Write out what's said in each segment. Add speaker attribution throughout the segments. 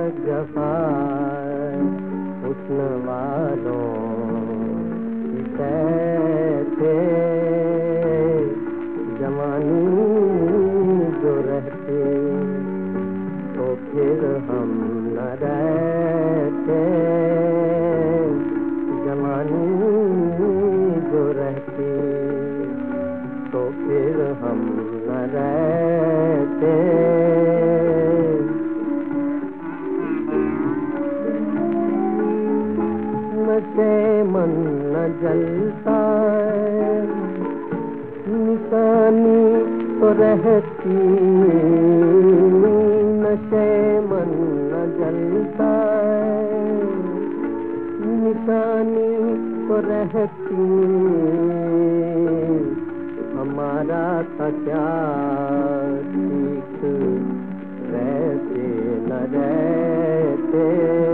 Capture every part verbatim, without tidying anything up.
Speaker 1: जफा हुस्न वालों की कहते जवानी जो रहती तो फिर हम न रहते, जवानी जो रहती तो फिर हम न रहते। नशे मन न जलता निशानी तो रहती, नशे मन न जलता निशानी तो रहती, हमारा था क्या ठीक रहते न रहते,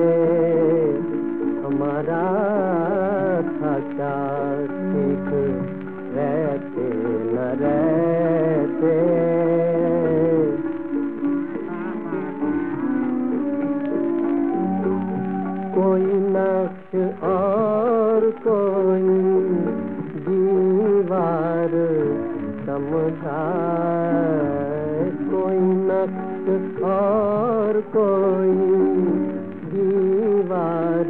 Speaker 1: हमारा था क्या ठीक रहते न रहते। कोई नक्श और कोई दीवार समझाए, कोई नक्श और कोई दीवार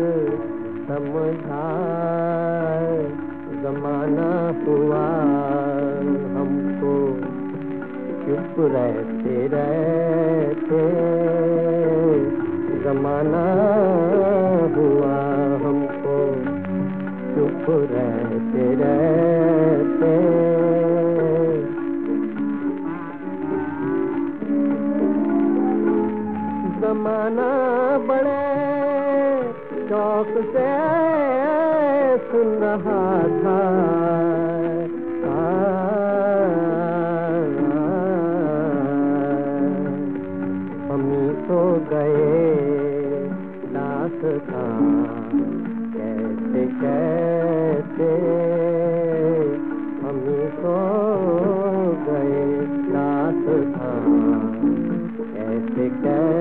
Speaker 1: समझाए, जमाना हुआ हमको चुप रहते रहते, जमाना हुआ हमको चुप रहते रहते। जमाना बड़े शौक से सुन रहा था, हम तो गए दास्तां कैसे कैसे, हम तो गए दास्तां कैसे कैसे।